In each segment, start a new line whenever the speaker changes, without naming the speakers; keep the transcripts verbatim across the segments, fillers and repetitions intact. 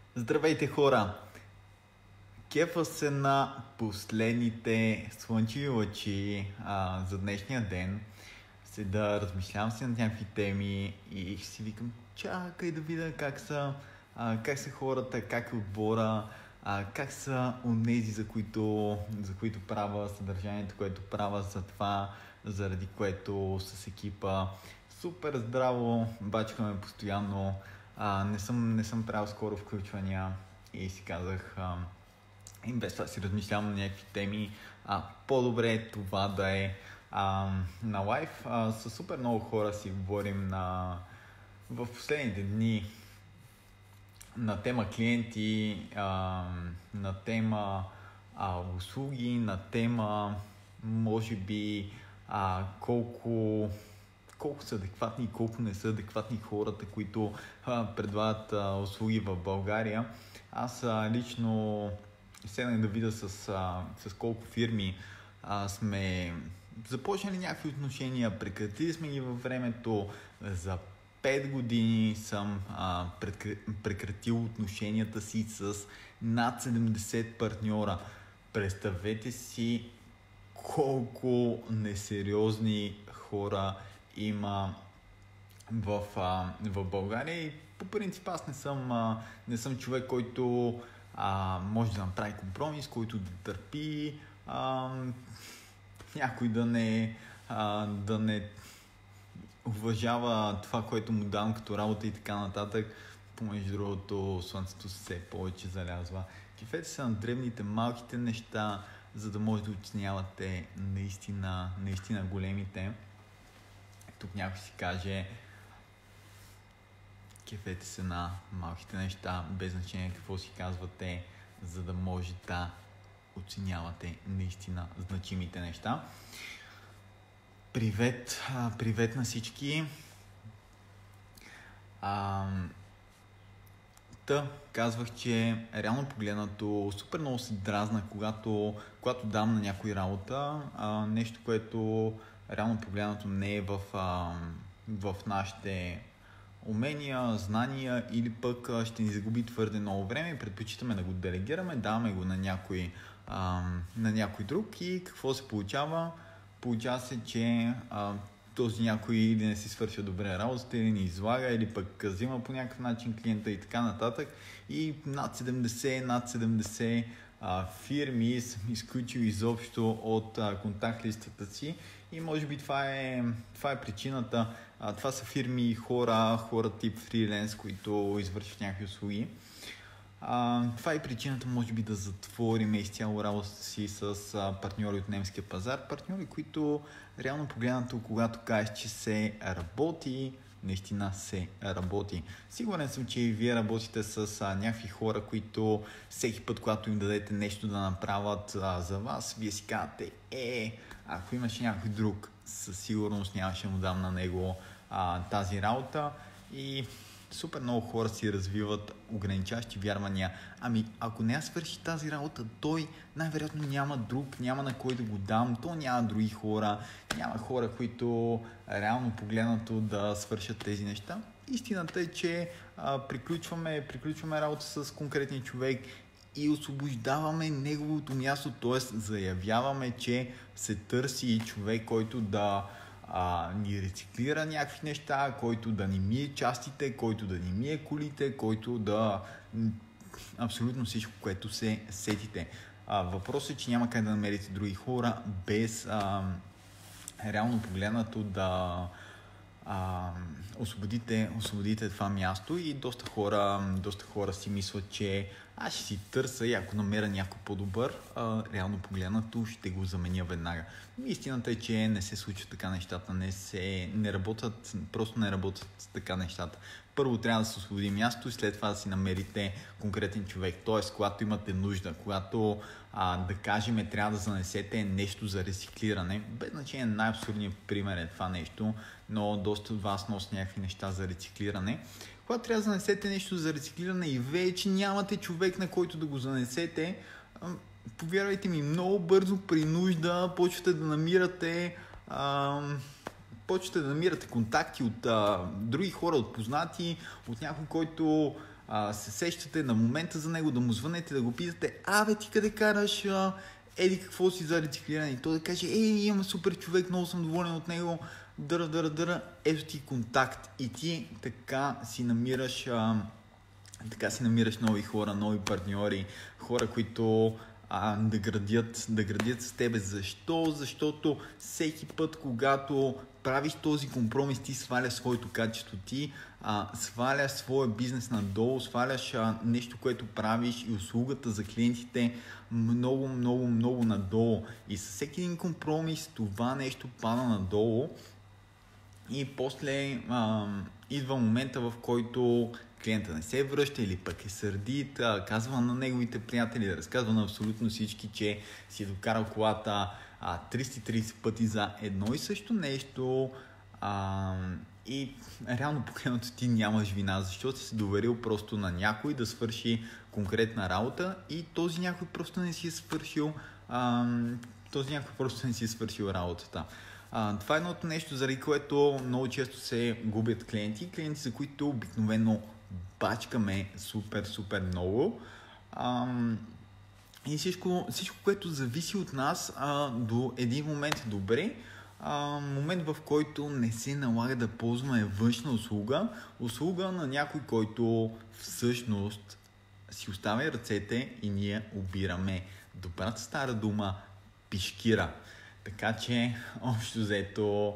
Здравейте, хора! Кефа се на последните слънчеви лъчи а, за днешния ден. Се да размишлявам си над някакви теми и си викам, чакай да видя как са, а, как са хората, как е отбора, а, как са онези, за които, за които правя съдържанието, което правя, за това, заради което с екипа. Супер здраво, бачкаме постоянно. А, не, съм, не съм правил скоро включвания и си казах, а, и без това си размишлявам на някакви теми. А, по-добре е това да е а, на лайв. А, с супер много хора си говорим на, в последните дни на тема клиенти, а, на тема а, услуги, на тема може би а, колко колко са адекватни и колко не са адекватни хората, които а, предлагат а, услуги в България. Аз а, лично седнах да видя с, а, с колко фирми а, сме започнали някакви отношения, прекратили сме ги във времето. За пет години съм а, прекратил отношенията си с над седемдесет партньора. Представете си колко несериозни хора има в, а, в България и по принцип аз не съм, а, не съм човек, който а, може да направи компромис, който да търпи а, някой да не, а, да не уважава това, което му дам като работа и така нататък. Помежду другото, слънцето все повече залязва. Кефете са на древните, малките неща, за да може да оценявате наистина, наистина големите. Тук някой си каже, кефете се на малките неща, без значение какво си казвате, за да може да оценявате наистина значимите неща. Привет, привет на всички. А, Та, казвах, че реално погледнато супер много се дразна, когато, когато дам на някой работа, а, нещо, което реално погледнато не е в, а, в нашите умения, знания или пък а, ще ни загуби твърде много време и предпочитаме да го делегираме, даваме го на някой, а, на някой друг и какво се получава? Получава се, че а, този някой или не си свършва добре работата, или не излага, или пък взима по някакъв начин клиента и така нататък. И над седемдесет, над седемдесет а, фирми съм изключил изобщо от а, контакт листата си и може би това е, това е причината. А, това са фирми, хора, хора тип фриленс, които извършват някакви услуги. А, това е причината, може би, да затворим изцяло работата си с а, партньори от немския пазар. Партньори, които реално погледнато, когато кажеш, че се работи, наистина се работи. Сигурен съм, че и вие работите с а, някакви хора, които всеки път, когато им дадете нещо да направят а, за вас, вие си казвате, е, ако имаше някой друг, със сигурност нямаше му дам на него а, тази работа. И супер много хора си развиват ограничаващи вярвания. Ами, ако не я свърши тази работа, той най-вероятно няма друг, няма на кой да го дам, то няма други хора, няма хора, които реално погледнато да свършат тези неща. Истината е, че а, приключваме, приключваме работа с конкретния човек и освобождаваме неговото място, т.е. заявяваме, че се търси човек, който да А, ни рециклира някакви неща, който да ни мие частите, който да ни мие колите, който да... абсолютно всичко, което се сетите. А, въпросът е, че няма как да намерите други хора без а, реално погледнато да а, освободите, освободите това място и доста хора, доста хора си мислят, че аз ще си търся и ако намеря някой по-добър, а, реално погледнато ще го заменя веднага. Истината е, че не се случва така нещата, не, се, не работят, просто не работят така нещата. Първо трябва да се освободи място и след това да си намерите конкретен човек. Тоест, когато имате нужда, когато а, да кажем трябва да занесете нещо за рециклиране, без значение най-абсурдният пример е това нещо, но доста от вас носят някакви неща за рециклиране. Когато трябва да занесете нещо за рециклиране и вече нямате човек, на който да го занесете, повярвайте ми, много бързо при нужда почвате да намирате а, почвате да намирате контакти от а, други хора, от познати, от някой, който а, се сещате на момента за него, да му звънете, да го питате: абе, ти къде караш, а, еди какво си за рециклиране? И той да каже: ей, имам супер човек, много съм доволен от него, дъра, дъра, дъра, ето ти контакт. И ти така си намираш а, така си намираш нови хора, нови партньори, хора, които а, да, градят, да градят с тебе. Защо? Защото всеки път, когато правиш този компромис, ти сваляш своето качество, ти а, сваляш своя бизнес надолу, сваляш а, нещо, което правиш и услугата за клиентите много, много, много надолу. И със всеки един компромис това нещо пада надолу и после а, идва момента, в който клиента не се връща или пък е сърдит, казва на неговите приятели, да разказва на абсолютно всички, че си е докарал колата а, триста и трийсет пъти за едно и също нещо, а, и реално погледнато ти нямаш вина, защото си се доверил просто на някой да свърши конкретна работа и този някой просто не си е свършил а, този някой просто не си е свършил работата. А, това е едното нещо, заради което много често се губят клиенти. Клиенти, за които обикновено бачкаме супер, супер много. А, и всичко, всичко, което зависи от нас, а, до един момент е добре. А, момент, в който не се налага да ползваме външна услуга. Услуга на някой, който всъщност си оставя ръцете и ние обираме. Добрата стара дума пишкира. Така че, общо взето,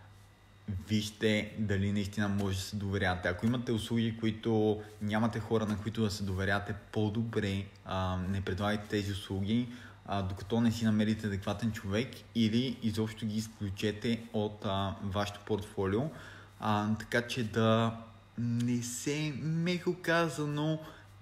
вижте дали наистина може да се доверяте. Ако имате услуги, които нямате хора, на които да се доверяте, по-добре а, не предлагайте тези услуги, а, докато не си намерите адекватен човек, или изобщо ги изключете от а, вашето портфолио, а, така че да не се, меко казано,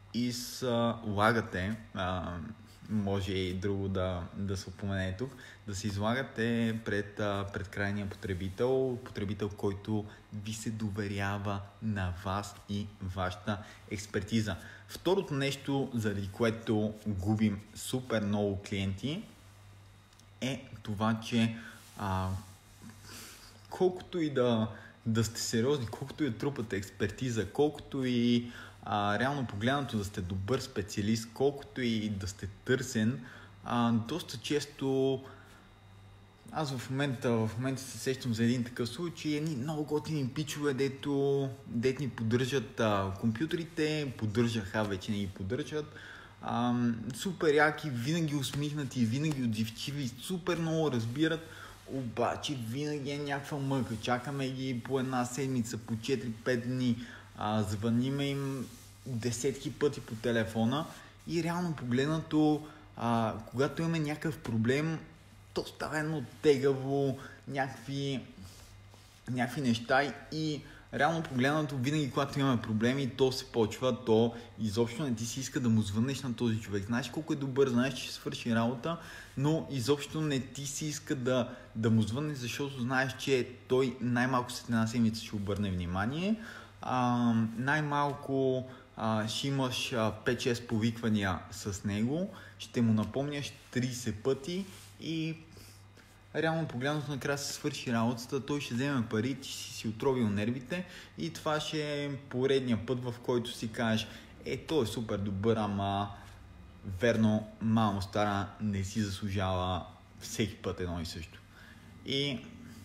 излагате. А, може и друго да, да се упомене тук, да се излагате пред, пред крайния потребител, потребител, който ви се доверява на вас и вашата експертиза. Второто нещо, заради което губим супер много клиенти, е това, че а, колкото и да, да сте сериозни, колкото и да трупате експертиза, колкото и А, реално погледнато да сте добър специалист, колкото и да сте търсен, а, доста често аз в момента, в момента се сещам за един такъв случай, едни много готини пичове, дето, дето ни поддържат а, компютрите, поддържаха, вече не ги поддържат, а, супер яки, винаги усмихнати, винаги отзивчиви, супер много разбират, обаче винаги е някаква мъка, чакаме ги по една седмица, по четири-пет дни, А, звъниме им десетки пъти по телефона и реално погледнато, а, когато имаме някакъв проблем, то става едно тегаво, някакви, някакви неща и реално погледнато винаги, когато имаме проблеми, то се почва, то изобщо не ти си иска да му звъннеш на този човек. Знаеш колко е добър, знаеш, че ще свърши работа, но изобщо не ти си иска да, да му звъннеш, защото знаеш, че той най-малко след една седмица ще обърне внимание. А, най-малко а, ще имаш а, пет-шест повиквания с него, ще му напомняш трийсет пъти и реално погледнато накрая се свърши работата, той ще вземе пари, ти си си отровил нервите и това ще е поредния път, в който си кажеш: е, той е супер добър, ама верно, мамо стара, не си заслужава всеки път едно и също. И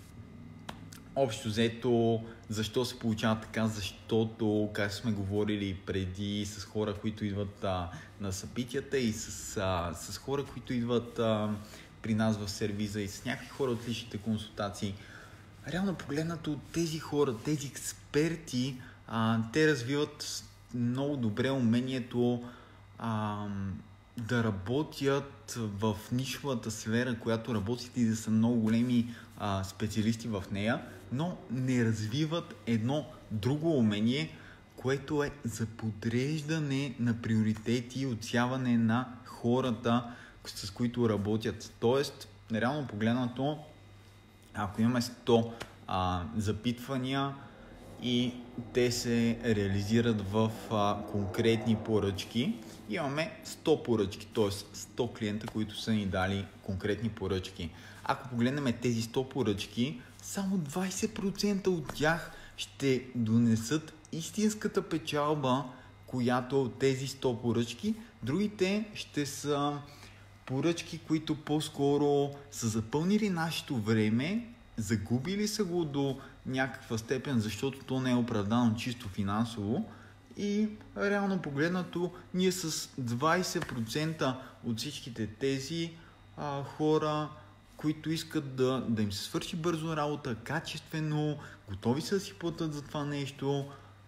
общо взето, защо се получава така? Защото, как сме говорили преди, с хора, които идват а, на събитията и с, а, с хора, които идват а, при нас в сервиза и с някакви хора от личните консултации, реално погледнато тези хора, тези експерти, а, те развиват много добре умението а, да работят в нишовата сфера, която работят, и да са много големи а, специалисти в нея, но не развиват едно друго умение, което е за подреждане на приоритети и отсяване на хората, с които работят. Тоест, реално погледнато, ако имаме сто а, запитвания и те се реализират в а, конкретни поръчки, имаме сто поръчки, т.е. сто клиента, които са ни дали конкретни поръчки. ако погледнем тези сто поръчки, само двайсет процента от тях ще донесат истинската печалба, която тези сто поръчки, другите ще са поръчки, които по-скоро са запълнили нашето време, загубили са го до някаква степен, защото то не е оправдано чисто финансово и реално погледнато ние с двайсет процента от всичките тези а, хора, които искат да, да им се свърши бързо работа, качествено, готови са да си платят за това нещо,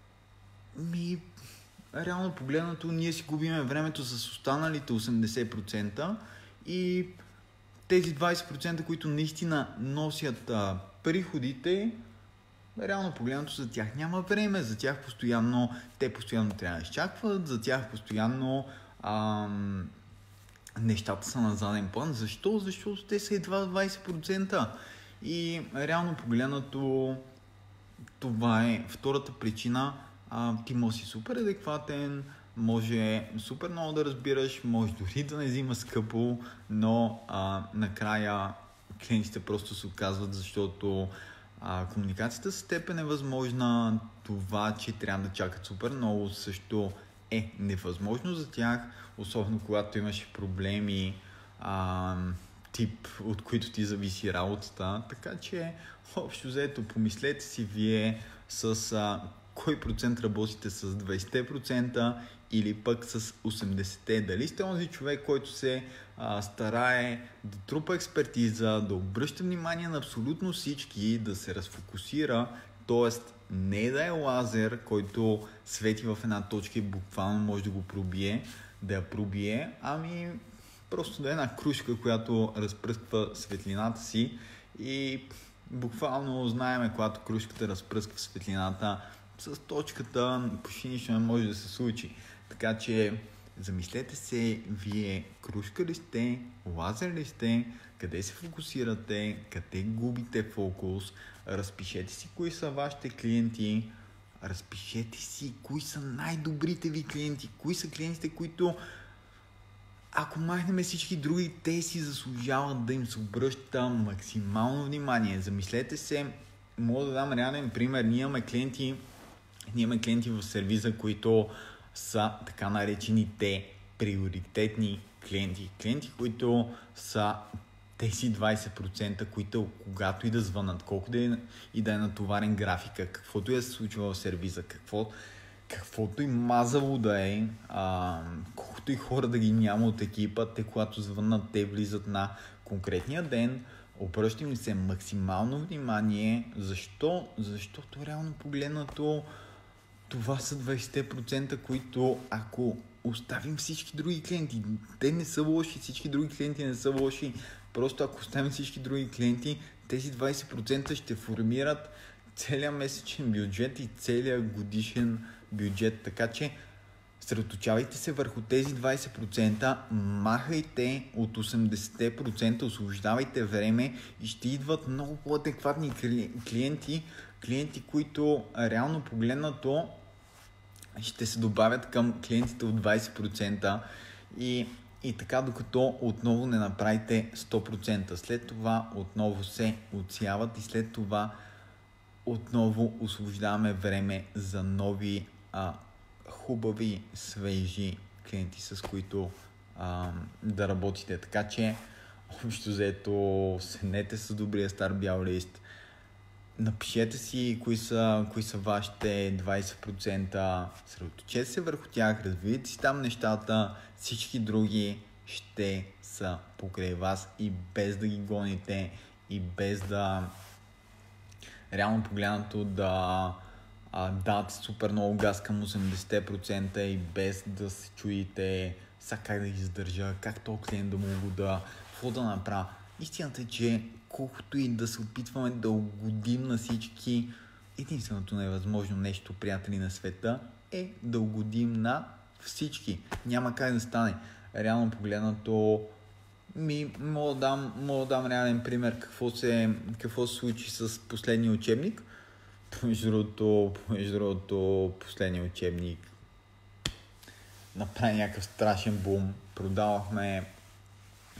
ми реално погледнато ние си губиме времето с останалите осемдесет процента и тези двайсет процента, които наистина носят а, приходите, реално погледнато за тях няма време, за тях постоянно, те постоянно трябва да изчакват, за тях постоянно ам, нещата са на заден план. Защо? Защото те са едва двайсет процента. И реално погледнато това е втората причина. А, ти може си супер адекватен, може супер много да разбираш, може дори да не взима скъпо, но а, накрая клиентите просто се отказват, защото а, комуникацията с теб е невъзможна, това, че трябва да чакат супер много също е невъзможно за тях, особено когато имаш проблеми а, тип, от които ти зависи работата, така че общо взето помислете си вие с а, кой процент работите с двайсет процента или пък с осемдесет процента. Дали сте онзи човек, който се а, старае да трупа експертиза, да обръща внимание на абсолютно всички, да се разфокусира, т.е. не да е лазер, който свети в една точка и буквално може да го пробие, да я пробие, ами просто да е една кружка, която разпръсква светлината си и буквално знаеме, когато кружката разпръсква светлината, с точката почти нищо не може да се случи. Така че замислете се, вие кружка ли сте, лазер ли сте, къде се фокусирате, къде губите фокус, разпишете си кои са вашите клиенти, разпишете си кои са най-добрите ви клиенти, кои са клиентите, които ако махнем всички други, те си заслужават да им се обръща максимално внимание. Замислете се, мога да дам реален пример, ние имаме клиенти, ние имаме клиенти в сервиза, които са така наречените приоритетни клиенти. Клиенти, които са тези двайсет процента, които когато и да звънат, колко да е, и да е натоварен графика, каквото и да се случва в сервиза, какво, каквото и мазало да е, а, колкото и хора да ги няма от екипа, те когато звънат, те влизат на конкретния ден, обръща им се максимално внимание. Защо? Защото реално погледнато това са двайсет процента, които ако оставим всички други клиенти, те не са лоши, всички други клиенти не са лоши, просто ако оставим всички други клиенти, тези двайсет процента ще формират целият месечен бюджет и целият годишен бюджет, така че съсредоточавайте се върху тези двайсет процента, махайте от осемдесет процента, освобождавайте време и ще идват много по-адекватни клиенти, клиенти, които реално погледнато ще се добавят към клиентите от двайсет процента и, и така докато отново не направите сто процента. След това отново се отсяват и след това отново освобождаваме време за нови а, хубави, свежи клиенти, с които а, да работите. Така че, общо взето, седнете с добрия стар бял лист, напишете си кои са, кои са вашите двайсет процента, съсредоточете се върху тях, развивайте си там нещата, всички други ще са покрай вас и без да ги гоните и без да реално погледнато да а, дадете супер много газ към осемдесет процента и без да се чуете са как да ги задържа, как този клиент да му го да, какво да направя. Истината е, че колкото и да се опитваме да угодим на всички, единственото невъзможно нещо, приятели на света, е да угодим на всички. Няма как да стане. Реално погледнато, ми мога да дам, мога да дам реален пример какво се, какво се случи с последния учебник. Между другото, между другото, последния учебник направи някакъв страшен бум. Продавахме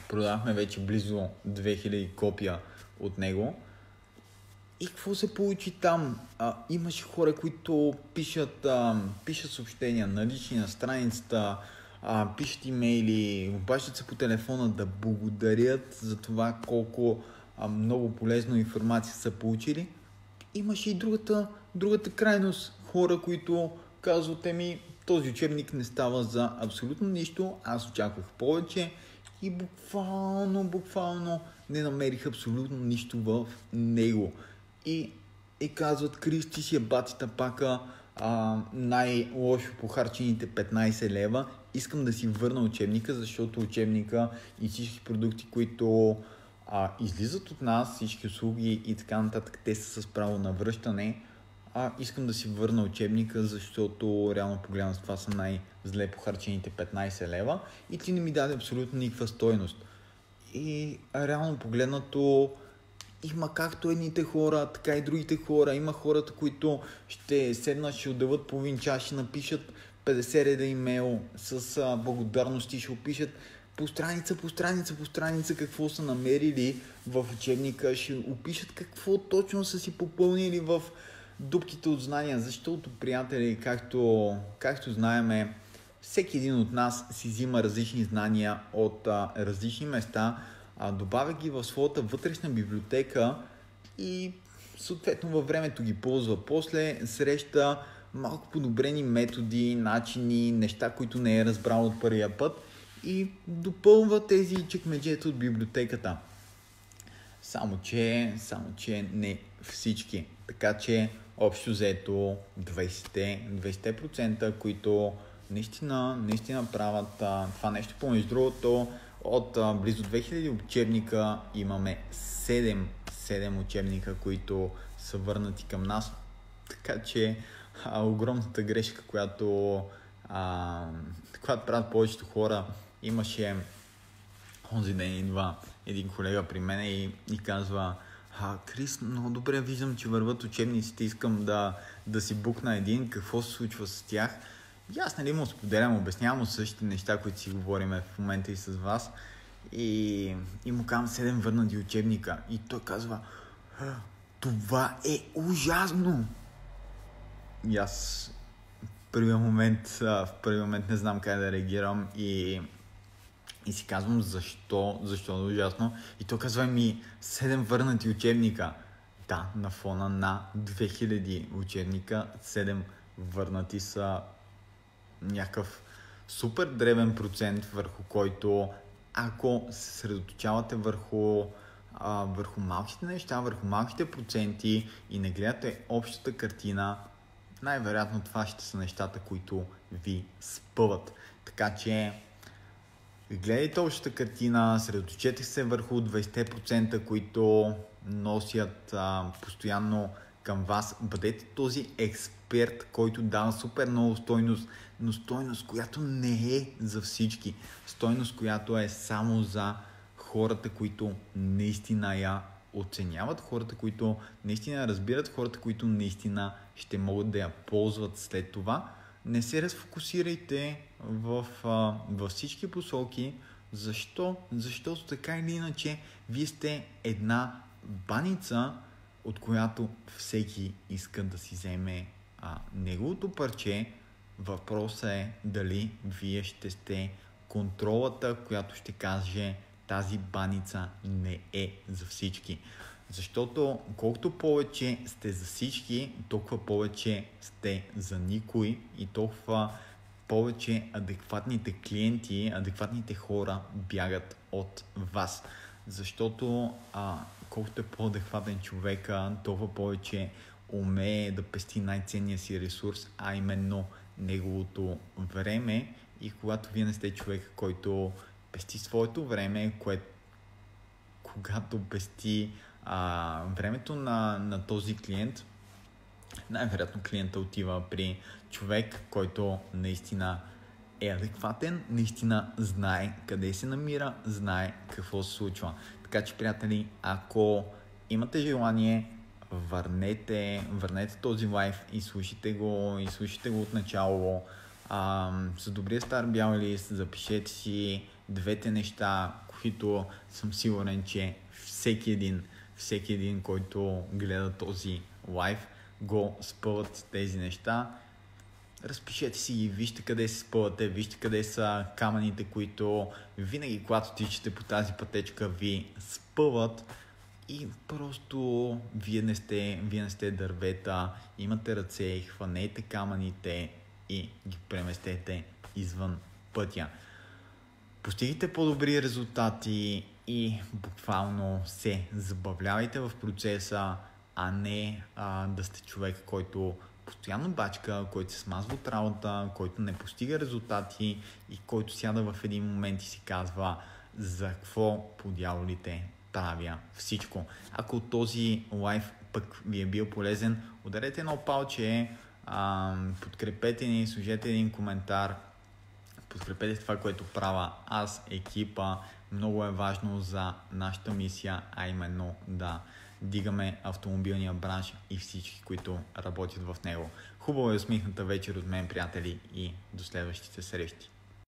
продахме вече близо две хиляди копия от него. И какво се получи там? А, имаше хора, които пишат, а, пишат съобщения на лични на страницата, а, пишат имейли, обаждат се по телефона да благодарят за това колко а, много полезна информация са получили. Имаше и другата, другата крайност. Хора, които казват, еми, този учебник не става за абсолютно нищо, аз очаквах повече и буквално, буквално не намерих абсолютно нищо в него. И, и казват, Крис, ти си е батята пака, а, най-лошо похарчените петнайсет лева. Искам да си върна учебника, защото учебника и всички продукти, които а, излизат от нас, всички услуги и така нататък, те са с право на връщане. А, искам да си върна учебника, защото реално погледна това са най-зле похарчените петнайсет лева и ти не ми даде абсолютно никаква стойност. И реално погледнато има както едните хора, така и другите хора. Има хората, които ще седнат, ще отделят половин час, ще напишат петдесет реда имейл с а, благодарности, ще опишат по страница, по страница, по страница какво са намерили в учебника, ще опишат какво точно са си попълнили в дупките от знания, защото, приятели, както, както знаеме, всеки един от нас си взима различни знания от а, различни места, а, добавя ги в своята вътрешна библиотека и съответно във времето ги ползва. После среща малко подобрени методи, начини, неща, които не е разбрал от първия път и допълва тези чекмеджета от библиотеката. Само че, само че не всички. Така че общо взето двайсет процента, които наистина, наистина правят а, това нещо. Помежду другото, от а, близо две хиляди учебника имаме седем, седем учебника, които са върнати към нас. Така че а, огромната грешка, която, а, която правят повечето хора, имаше онзи ден идва един колега при мен и, и казва: а, Крис, много добре виждам, че върват учебниците, искам да, да си букна един, какво се случва с тях. И аз нали му споделям, обяснявам му същите неща, които си говорим в момента и с вас. И, и му казвам седем върнати учебника. И той казва: това е ужасно! И аз в първия момент, в първия момент не знам как да реагирам и И си казвам, защо, защо е ужасно. И той казва ми седем върнати учебника. Да, на фона на две хиляди учебника, седем върнати са някакъв супер дребен процент, върху който, ако се съсредоточавате върху, а, върху малките неща, върху малките проценти и не гледате общата картина, най-вероятно това ще са нещата, които ви спъват. Така че гледайте общата картина, средоточете се върху двайсет процента, които носят а, постоянно към вас. Бъдете този експерт, който дава супер много стойност, но стойност, която не е за всички. Стойност, която е само за хората, които наистина я оценяват, хората, които наистина разбират, хората, които наистина ще могат да я ползват след това. Не се разфокусирайте в, а, във всички посоки. Защо? Защото така или иначе вие сте една баница, от която всеки иска да си вземе а, неговото парче. Въпросът е дали вие ще сте контролата, която ще каже: тази баница не е за всички. Защото колкото повече сте за всички, толкова повече сте за никой и толкова повече адекватните клиенти, адекватните хора бягат от вас. Защото а, колкото е по-адекватен човека, толкова повече умее да пести най-ценния си ресурс, а именно неговото време. И когато вие не сте човек, който пести своето време, което когато пести а, времето на, на този клиент, най-вероятно клиента отива при човек, който наистина е адекватен, наистина знае къде се намира, знае какво се случва. Така че, приятели, ако имате желание, върнете, върнете този лайв и слушайте го, и слушайте го от начало. А, с добрия стар бял лист запишете си двете неща, които съм сигурен, че всеки един, всеки един, който гледа този лайв, го спъват тези неща. Разпишете си ги, вижте къде се спъвате, вижте къде са камъните, които винаги, когато тичате по тази пътечка, ви спъват. И просто вие не сте, вие не сте дървета, имате ръце, хванете камъните и ги преместете извън пътя. Постигайте по-добри резултати и буквално се забавлявайте в процеса, а не а, да сте човек, който постоянно бачка, който се смазва от работа, който не постига резултати и който сяда в един момент и си казва за какво по дяволите правя всичко. Ако този лайф пък ви е бил полезен, ударете едно палче, а, подкрепете ни, сложете един коментар, подкрепете това, което правя аз, екипа. Много е важно за нашата мисия, а именно да дигаме автомобилния бранш и всички, които работят в него. Хубава и усмихната вечер от мен, приятели, и до следващите срещи.